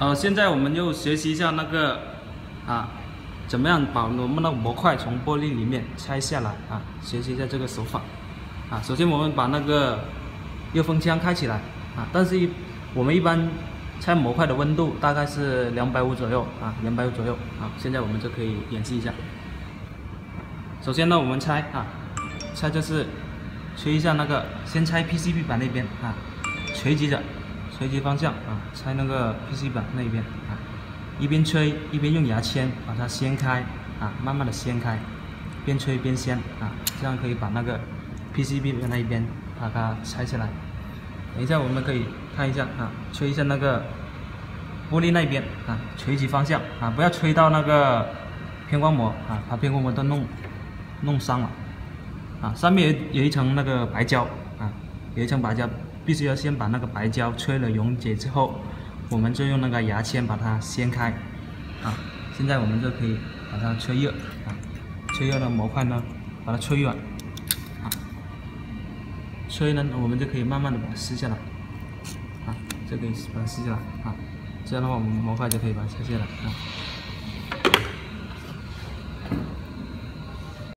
现在我们就学习一下那个怎么样把我们的模块从玻璃里面拆下来学习一下这个手法首先我们把那个热风枪开起来但是我们一般拆模块的温度大概是250左右250左右现在我们就可以演示一下。首先呢，我们拆就是吹一下那个，先拆 PCB 板那边垂直方向拆那个 PCB 板那边一边吹一边用牙签把它掀开慢慢的掀开，边吹边掀这样可以把那个 PCB 那一边把它拆下来。等一下我们可以看一下吹一下那个玻璃那边垂直方向不要吹到那个偏光膜把偏光膜都弄伤了上面有一层那个白胶有一层白胶，必须要先把那个白胶吹了溶解之后，我们就用那个牙签把它掀开现在我们就可以把它吹热吹热的模块呢把它吹软吹呢我们就可以慢慢的把它撕下来就可以把它撕下来这样的话我们模块就可以把它拆下来